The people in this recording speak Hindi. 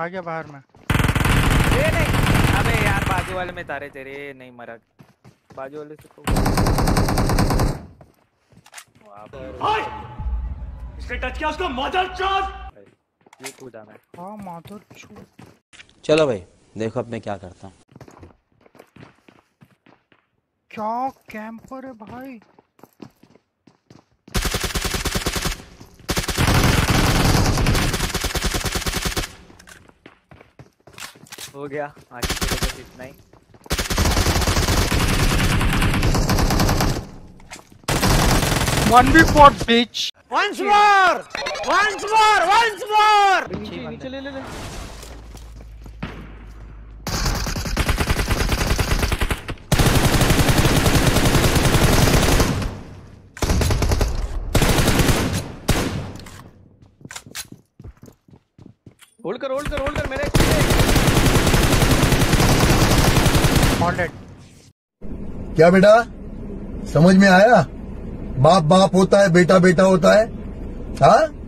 आ गया बाहर में। ये नहीं, अबे यार बाजू वाले में तारे तेरे नहीं मरा, बाजू वाले से तो इसने टच किया उसको मदर चोद। ये कूदा मैं। हाँ मदर चोद। चलो भाई देखो अब मैं क्या करता हूँ। क्या कैंपर है भाई। हो गया आज के लिए बस इतना ही। One v four bitch. Once more, once more, once more. नीचे ले ले ले। होल्ड कर मेरे। क्या बेटा समझ में आया? बाप बाप होता है, बेटा बेटा होता है। हाँ